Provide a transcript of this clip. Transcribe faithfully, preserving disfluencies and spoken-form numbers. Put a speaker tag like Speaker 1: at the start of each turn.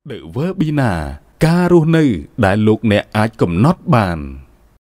Speaker 1: The Verbina ការរស់នៅដែលលោកអ្នកអាចកំណត់បាន